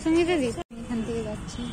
সঙ্গীতা দি এখান থেকে যাচ্ছি।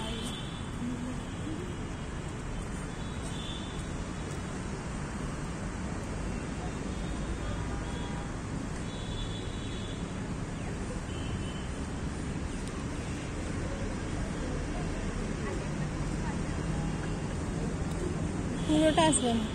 পুরোটা আসবে না।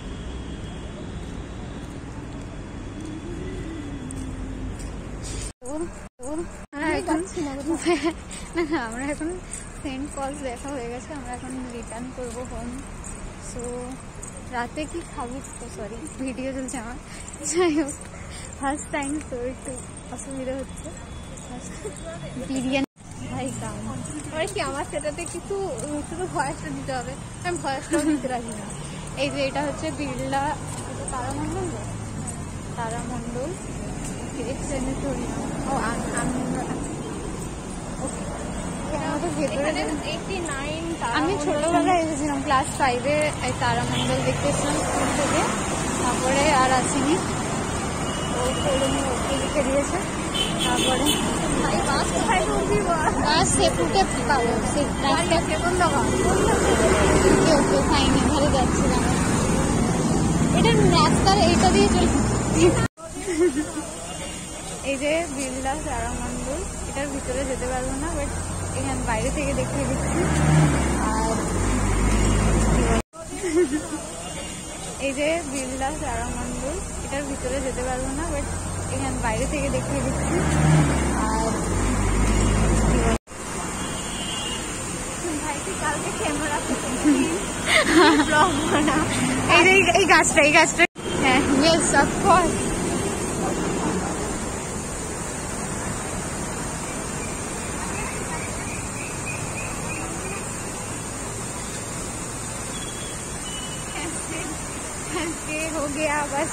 আমরা এখন সেন্ট পলস দেখা হয়ে গেছে, আমরা এখন রিটার্ন করবো হোম। সো রাতে কি খাবো, তো সরি ভিডিও চলছে আমার, যাই হোক ফার্স্ট টাইম তো একটু অসুবিধা হচ্ছে। বিরিয়ানি ভাই কাম কি আমার সেটাতে কিছু শুধু ভয়েসটা দিতে হবে, আমি ভয়েসটাও দিতে রাখি না। এই যে এটা হচ্ছে বিড়লা তারামণ্ডল, তারামণ্ডল আমি ছোটবেলায় এসেছিলাম ক্লাস 5-এ, তারামণ্ডল দেখতেছিলাম স্কুল থেকে, তারপরে আর আসিনি। ও ওকে লিখে দিয়েছে। তারপরে সেপুটে পাবো, ওকে খাইনি, ভালো যাচ্ছিলাম। এটা রাস্তার এইটা দিয়ে চলছে। এই যে বিড়লা তারামণ্ডল, এটার ভিতরে যেতে পারবো না, বাট এখানে বাইরে থেকে দেখিয়ে দিচ্ছি। আর এই যে বিড়লা তারামণ্ডল, এটার ভিতরে যেতে পারবো না, বাট এখানে বাইরে থেকে দেখিয়ে দিচ্ছি। আর কালকে ক্যামেরা এই গাছটা হ্যাঁ, ইয়েস অফকোর্স। हो गया बस।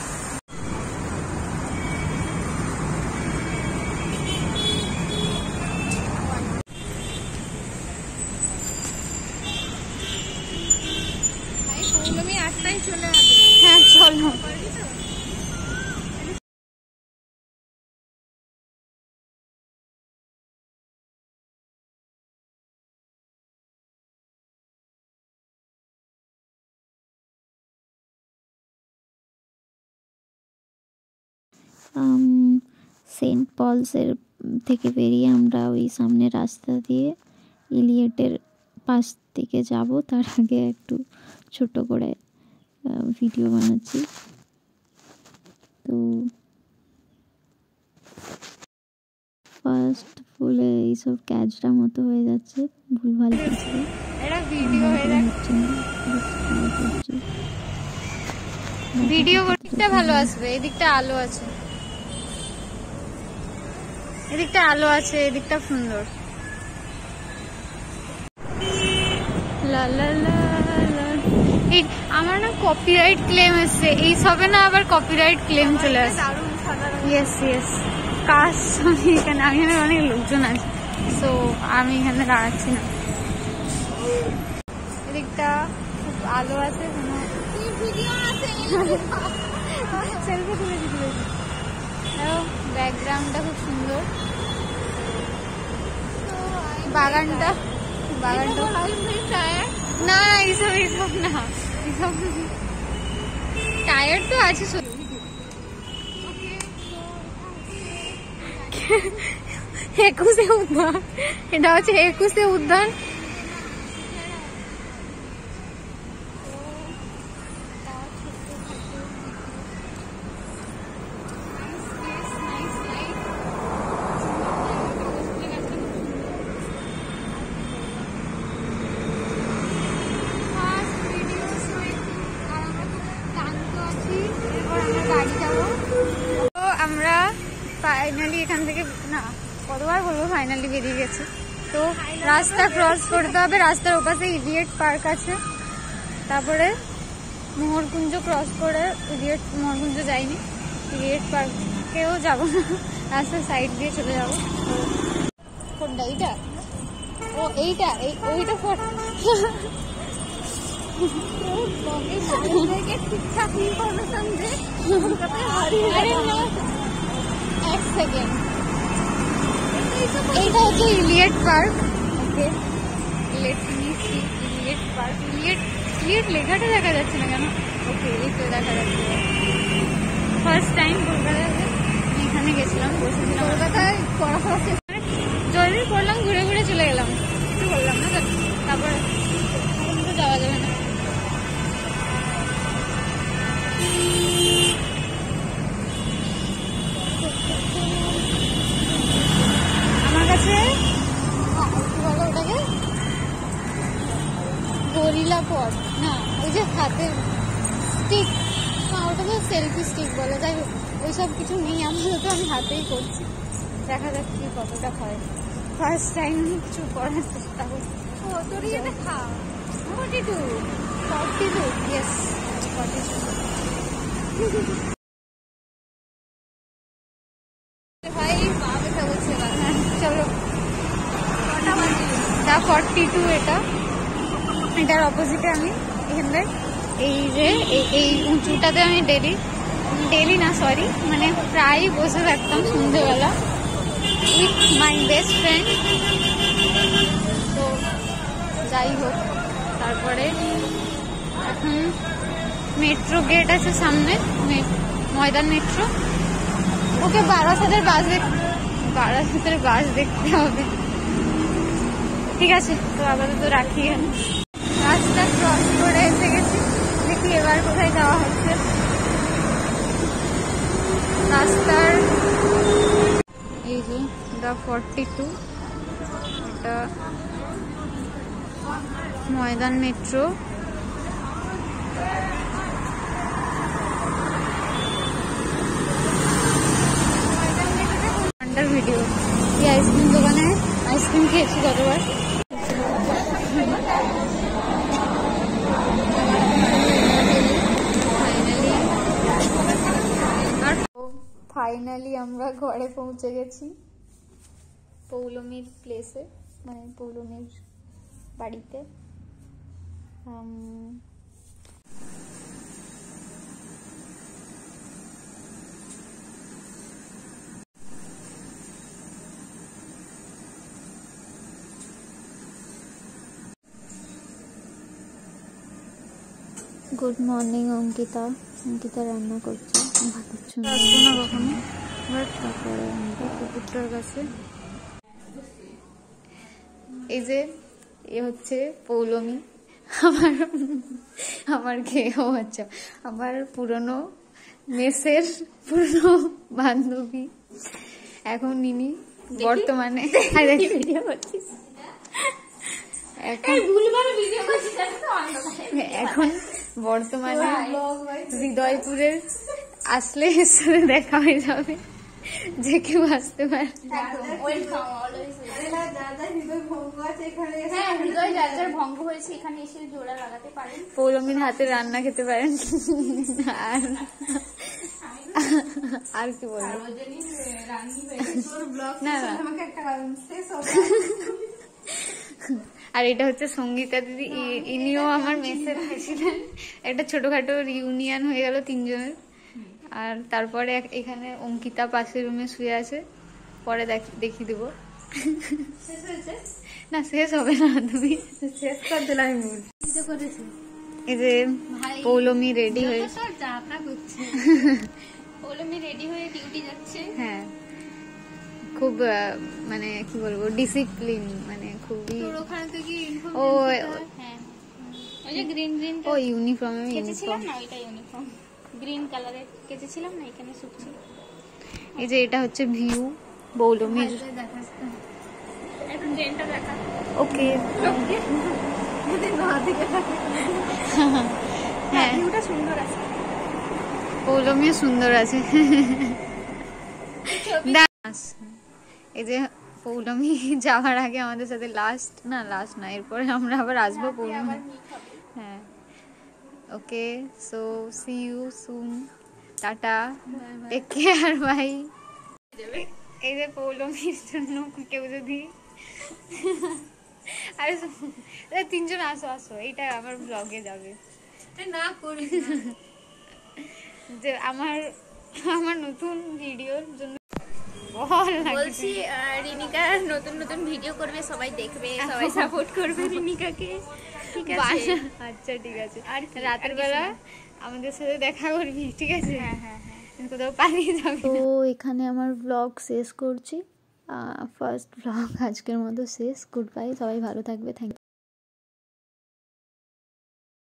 আমি 8টায় চলে আসবো। হ্যাঁ চলো। সেন্ট পলসের থেকে বেরিয়ে আমরা ওই সামনে রাস্তা দিয়ে ইলিয়টের পাশ থেকে যাব। তার আগে একটু ছোট করে ভিডিও বানাচ্ছি। তো ফার্স্ট ফুলে এইসব ক্যাচটা মতো হয়ে যাচ্ছে, ভুলভাল কিছু ভিডিও করতে ভালো আসবে। এদিকটা আলো আছে, এদিকটা আলো আছে, এদিকটা সুন্দর। আমার না কপিরাইট ক্লেম এসছে এই সবে না, আবার কপিরাইট ক্লেম চলে আসে। ইয়েস ইয়েস, কাজ আমি এখানে, আমি অনেক লোকজন আছে, সো আমি এখানে দাঁড়াচ্ছি না। এদিকটা খুব আলো আছে, সেলফি তুলে দিতে। ব্যাকগ্রাউন্ডটা খুব সুন্দর, বাগানটা না এইসব না, এইসব টায়ার তো আছে। 21শে উদ্যান, এটা হচ্ছে 21শে উদ্যান। আমরা ফাইনালি এখান থেকে, না কতবার বলবো, ফাইনালি বেরিয়ে গেছি। তো রাস্তা ক্রস করতে হবে, রাস্তার ওপাশে ইডিয়েট পার্ক আছে, তারপরে মোহরকুঞ্জ ক্রস করে, মোহরকুঞ্জ যাইনি, ইডিয়েট পার্কেও যাবো না, রাস্তার সাইড দিয়ে চলে যাবো। কোনটা এইটা? ও এইটা, ওইটা ঠিকঠাক ইনফরমেশন দে। এক সেকেন্ড, এইটা হচ্ছে Elliot Park. Okay, let's me see Elliot Park. Elliot লেখাটা দেখা যাচ্ছে না কেন? ওকে, এই তো দেখা যাচ্ছে। ফার্স্ট টাইম কলকাতায় এখানে গেছিলাম, বসেছিলাম কলকাতায় পড়াশোনা শেষ করে জলদি করলাম, ঘুরে ঘুরে চলে গেলাম, কিছু বললাম না। তারপরে তো যাওয়া যাবে না। আমার কাছে কি বলো ওটাকে, গরিলা পট না, ওই যে হাতের স্টিক, না ওটা তো সেলফি স্টিক বলে, যাই হোক ওইসব কিছু নেই আপাতত, আমি হাতেই করছি। দেখা যাক কি কতটা হয়। ফার্স্ট টাইম কিছু করার চেষ্টা করছি। ও তোর ইয়েতে খা 42 ইয়েস 42 ভাই বাপ এটা বলছে। চলো 42 এটার অপোজিটে আমি এখানে এই যে এই উঁচুটাতে আমি ডেলি না সরি মানে প্রায় বসে থাকতাম সন্ধ্যেবেলা উইথ মাই বেস্ট ফ্রেন্ড। তো যাই হোক, তারপরে এখন মেট্রো গেট আছে সামনে, ময়দান মেট্রো। ওকে বারাসাতের বাস দেখতে হবে। ঠিক আছে, তো আপাতত রাখি। রাস্তা ক্রস করে এসে গেছি, দেখি এবার কোথায় যাওয়া হচ্ছে। রাস্তার এই যে দা 42, এটা ময়দান মেট্রো। ভিডিও এই আইসক্রিম দোকানে আইসক্রিম খেয়েছি কতবার। ফাইনালি আমরা ঘরে পৌঁছে গেছি, পৌলমীর প্লেসে, মানে পৌলমীর বাড়িতে। গুড মর্নিং অঙ্কিতা রান্না করছে, আসবো না কখনো। তারপরে আমরা কুকুরটার কাছে এই যে হচ্ছে পৌলমী, আমার খেয়েও আচ্ছা আমার পুরনো মেসের পুরনো বান্ধবী। এখন ইনি বর্তমানে এখন বর্তমানে হৃদয়পুরের আসলে এর সাথে দেখা হয়ে যাবে, যে কেউ আসতে পারে। পৌলমীর হাতে রান্না খেতে পারেন। আর কি বলবো না। আর এটা হচ্ছে সঙ্গীতা দিদি, ইনিও আমার মেসের ছিলেন। একটা ছোটখাটো রিউনিয়ন হয়ে গেল তিনজনের। আর তারপরে এখানে অঙ্কিতা পাশের রুমে শুয়ে আছে, পরে দেখিয়ে দেবো। না শেষ হবে না, তুমি শেষ করে দিলাম। এই যে পৌলমী রেডি হয়ে ডিউটি যাচ্ছে। হ্যাঁ, খুব মানে কি বলবো ডিসিপ্লিন, মানে খুবই। ও ও ইউনিফর্মে ইউনিফর্ম গ্রিন কালারের কেচেছিলাম না, এখানে শুকছিল। এই যে এটা হচ্ছে ভিউ পৌলমীর। এখন ট্রেনটা দেখা। ওকে, হ্যাঁ ভিউটা সুন্দর আছে, পৌলমীও সুন্দর আছে। এই যে পৌলমী যাওয়ার আগে আমাদের সাথে লাস্ট না এরপরে আমরা আবার আসবো পৌলমী। হ্যাঁ, okay, so see you soon, tata, take care, bye. এই যে পৌলমীর জন্য কেউ যদি আরে তিনজন আসো, এইটা আমার ব্লগে যাবে না করি যে আমার নতুন ভিডিওর জন্য। বল না বলছি রিনিকা নতুন নতুন ভিডিও করবে, সবাই দেখবে, সবাই সাপোর্ট করবে রিনিকাকে, ঠিক আছে? আচ্ছা ঠিক আছে। আর আর রাতের বেলা আমাদের সাথে দেখা করবি, ঠিক আছে? হ্যাঁ হ্যাঁ হ্যাঁ। কোথাও পালিয়ে যাবি তো না। এখানে আমার ব্লগ শেষ করছি, ফার্স্ট ব্লগ আজকের মতো শেষ। গুড বাই, সবাই ভালো থাকবে, থ্যাংক